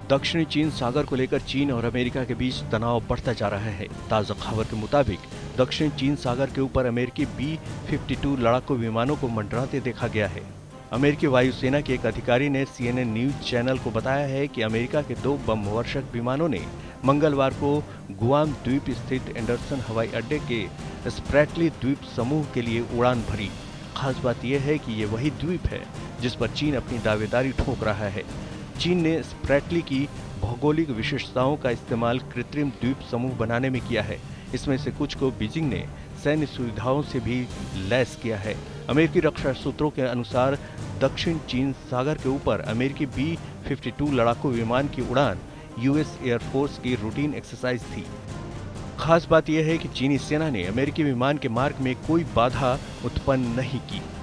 दक्षिणी चीन सागर को लेकर चीन और अमेरिका के बीच तनाव बढ़ता जा रहा है। ताज़ा खबर के मुताबिक दक्षिणी चीन सागर के ऊपर अमेरिकी B-52 लड़ाकू विमानों को मंडराते देखा गया है। अमेरिकी वायुसेना के एक अधिकारी ने CNN न्यूज चैनल को बताया है कि अमेरिका के 2 बमवर्षक विमानों ने मंगलवार को गुआम द्वीप स्थित एंडरसन हवाई अड्डे के स्प्रैटली द्वीप समूह के लिए उड़ान भरी। खास बात यह है कि ये वही द्वीप है जिस पर चीन अपनी दावेदारी ठोक रहा है। चीन ने स्प्रैटली की भौगोलिक विशेषताओं का इस्तेमाल कृत्रिम द्वीप समूह बनाने में किया है। इसमें से कुछ को बीजिंग ने सैन्य सुविधाओं से भी लैस किया है। अमेरिकी रक्षा सूत्रों के अनुसार दक्षिण चीन सागर के ऊपर अमेरिकी B-52 लड़ाकू विमान की उड़ान US एयरफोर्स की रूटीन एक्सरसाइज थी। खास बात यह है कि चीनी सेना ने अमेरिकी विमान के मार्ग में कोई बाधा उत्पन्न नहीं की।